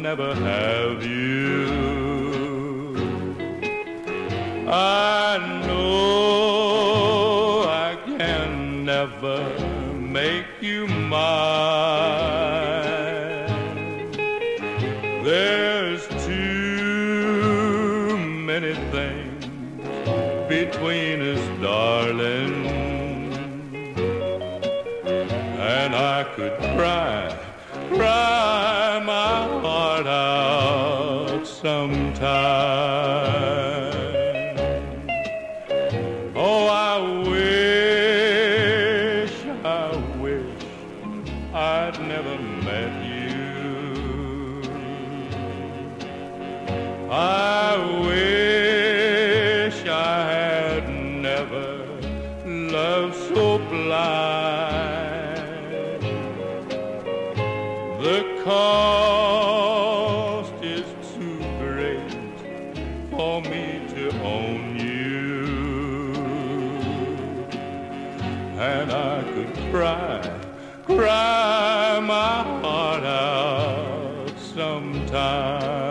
never have you. I know I can never make you mine. There's too many things between us, darling, and I could cry my heart out sometime. Oh, I wish I'd never met you. I wish I had never loved so blind. The cost is too great for me to own you, and I could cry my heart out sometime.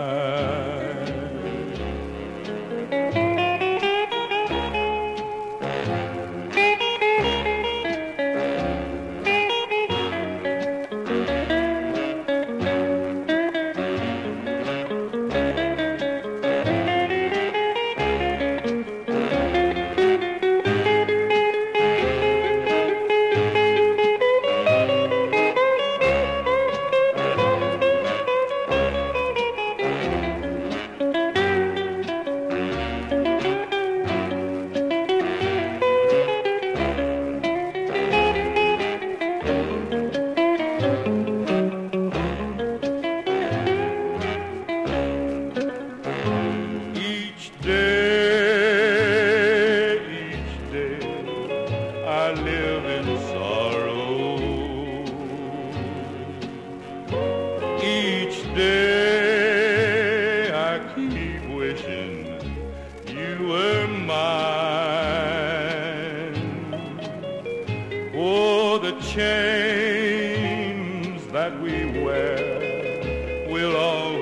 I live in sorrow. Each day I keep wishing you were mine. Oh, the chains that we wear will all